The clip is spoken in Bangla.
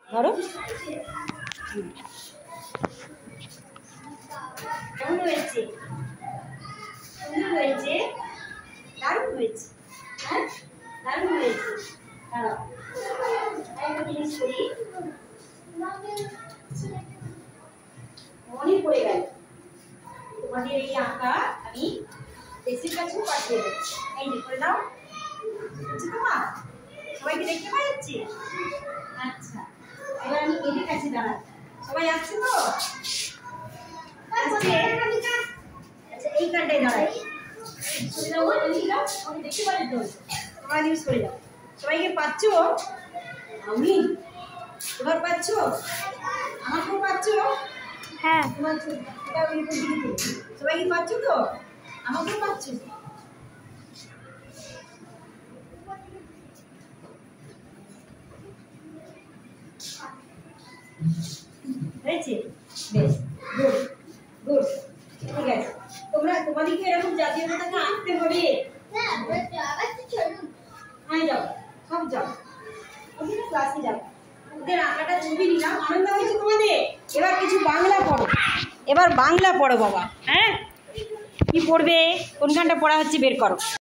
ধরো কেমন হয়েছে? সুন্দর হয়েছে, দারুণ হয়েছে। হ্যাঁ দারুণ হয়েছে। দাঁড়াও একটা জিনিস করি, মনে পড়ে গেল তোমাদের এই আঁকা আমি দেশের কাছেও পাঠিয়ে দেবো। এই যে করে দাও, তোমার সবাইকে দেখতে পাওয়া যাচ্ছে? আচ্ছা এবার আমি এদের কাছে দাঁড়াই, সবাই আসছে তো? আচ্ছা এইখানটায় দাঁড়াই, দেখতে পাচ্ছি তো, তোমরা ইউজ করে যাও। সবাইকে পাচ্ছ? আমি এবার পাচ্ছ? আমাকেও পাচ্ছ? হ্যাঁ সবাইকে পাচ্ছ তো? আমাকেও পাচ্ছ? হয়েছে? বেশ গুড গুড, ঠিক আছে। তোমরা তোমাদেরকে এরকম জাতীয় পতাকা আঁকতে হবে। হ্যাঁ যাও, সব যাও, ওদের ক্লাসে যাও। ওদের আঁকাটা ছবি নিলাম, আনন্দ হয়েছে তোমাদের? এবার কিছু বাংলা পড়ো, এবার বাংলা পড়ো বাবা। হ্যাঁ কি পড়বে? কোনখানটা পড়া হচ্ছে বের করো।